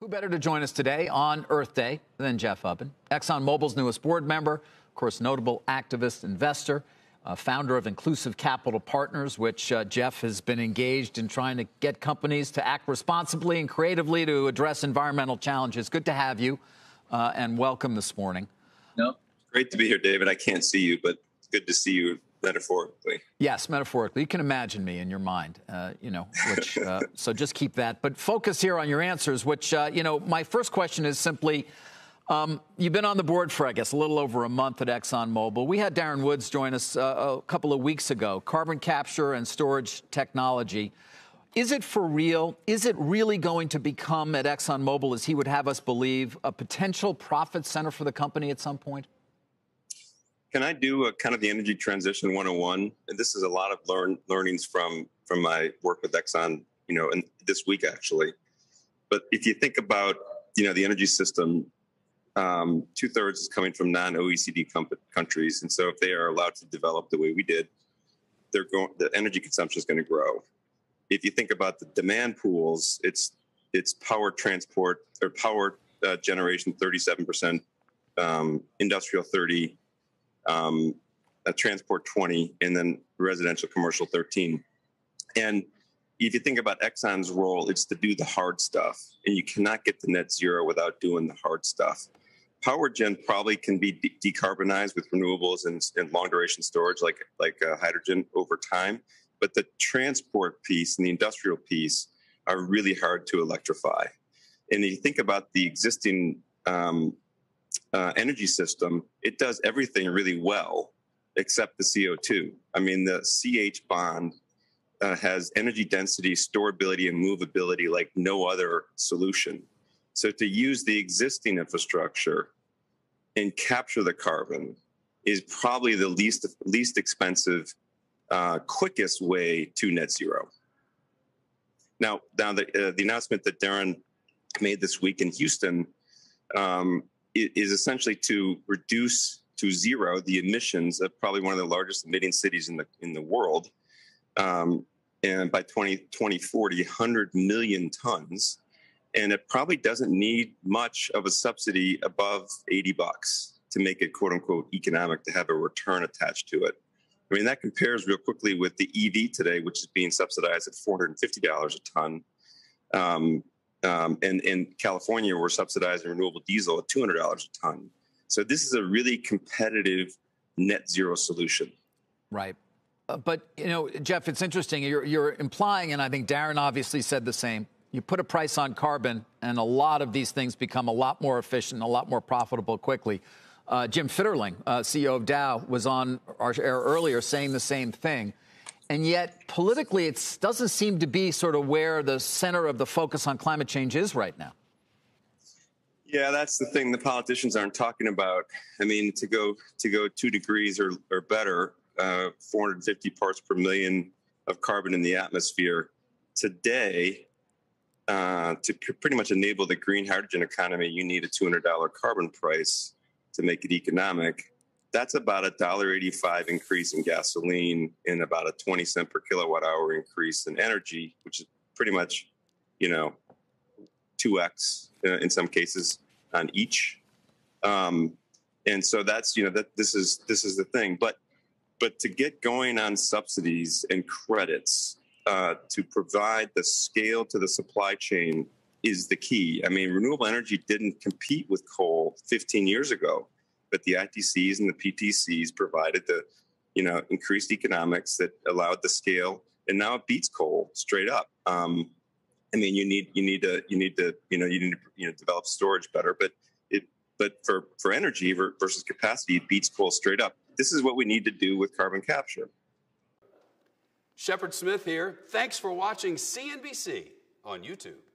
Who better to join us today on Earth Day than Jeff Ubben, ExxonMobil's newest board member, of course, notable activist, investor, founder of Inclusive Capital Partners, which Jeff has been engaged in trying to get companies to act responsibly and creatively to address environmental challenges. Good to have you and welcome this morning. No, great to be here, David. I can't see you, but it's good to see you metaphorically. Yes, metaphorically. You can imagine me in your mind, which so just keep that. But focus here on your answers, which, my first question is simply, you've been on the board for, I guess, a little over a month at ExxonMobil. We had Darren Woods join us a couple of weeks ago. Carbon capture and storage technology. Is it for real? Is it really going to become at ExxonMobil, as he would have us believe, a potential profit center for the company at some point? Can I do a kind of the energy transition 101? And this is a lot of learnings from my work with Exxon, and this week actually. But if you think about, the energy system, 2/3 is coming from non-OECD countries, and so if they are allowed to develop the way we did, the energy consumption is going to grow. If you think about the demand pools, it's power transport or power generation 37%, industrial 30%. Transport 20, and then residential commercial 13. And if you think about Exxon's role, it's to do the hard stuff, and you cannot get to net zero without doing the hard stuff. Power gen probably can be decarbonized with renewables and long duration storage like hydrogen over time, but the transport piece and the industrial piece are really hard to electrify. And if you think about the existing energy system, it does everything really well except the CO2. I mean, the CH bond has energy density, storability, and movability like no other solution. So to use the existing infrastructure and capture the carbon is probably the least expensive, quickest way to net zero. Now the announcement that Darren made this week in Houston is essentially to reduce to zero the emissions of probably one of the largest emitting cities in the world, and by 2040, 100 million tons, and it probably doesn't need much of a subsidy above $80 to make it "quote unquote" economic to have a return attached to it. I mean, that compares real quickly with the EV today, which is being subsidized at $450 a ton. And in California, we're subsidizing renewable diesel at $200 a ton. So this is a really competitive net zero solution. Right. But, Jeff, it's interesting. You're implying, and I think Darren obviously said the same, you put a price on carbon, and a lot of these things become a lot more efficient, a lot more profitable quickly. Jim Fitterling, CEO of Dow, was on our air earlier saying the same thing. And yet, politically, it doesn't seem to be sort of where the center of the focus on climate change is right now. Yeah, that's the thing the politicians aren't talking about. I mean, to go 2 degrees or better, 450 parts per million of carbon in the atmosphere today, to pretty much enable the green hydrogen economy, you need a $200 carbon price to make it economic. That's about a $1.85 increase in gasoline and about a 20 cent per kilowatt hour increase in energy, which is pretty much, 2x in some cases on each. And so that's, this is the thing. But to get going on subsidies and credits to provide the scale to the supply chain is the key. I mean, renewable energy didn't compete with coal 15 years ago. But the ITCs and the PTCs provided the, increased economics that allowed the scale, and now it beats coal straight up. I mean, you need to develop storage better, but for energy versus capacity, it beats coal straight up. This is what we need to do with carbon capture. Shepard Smith here. Thanks for watching CNBC on YouTube.